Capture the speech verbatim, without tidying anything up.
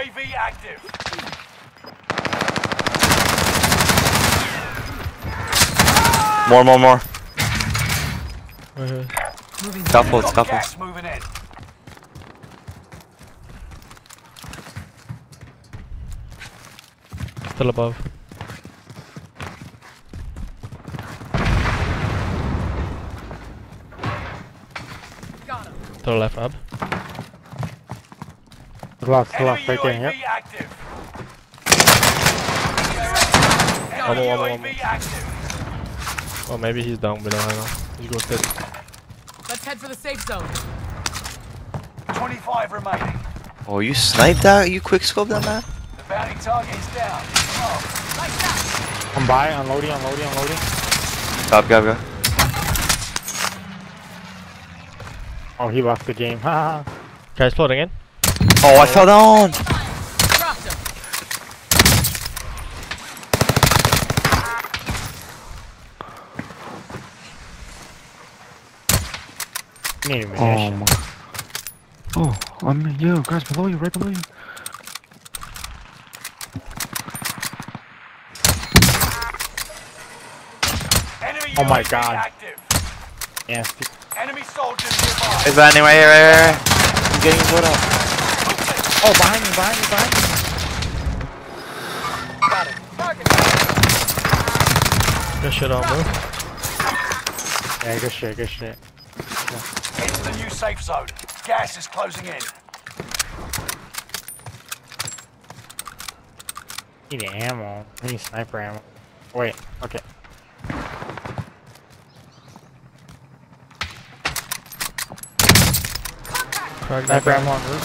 A V active. More, more, more. Okay. Scuffle, Got scuffle. gas moving in. Still above. To the left, up. Left, left, Enemy right there, U A V yep. active. One more, Enemy one more, U A one V more. active. Oh, maybe he's down below. I don't know. He's ghosted. Let's head for the safe zone. twenty-five remaining. Oh, you sniped that? You quick scoped that, man? The bounty target is down. Oh, Like that. I'm by, unloading, unloading, unloading. Got, got, got. Oh, he left the game. Haha. Guys floating in. Oh, I fell down! Dropped him. Need a Oh munition. my. Oh, I'm yo, guys below you, right below you. enemy Oh my U A V God. active. Nasty. Enemy soldiers nearby. Is that anyway? Right, right, right. I'm getting his foot up. Oh, behind me, behind me, behind me. Got it. Target. Good shit on, bro. Yeah, good shit, good shit. Into the new safe zone. Gas is closing in. Need ammo. I need sniper ammo. Wait, okay. Crack that Sniper guy. ammo on roof.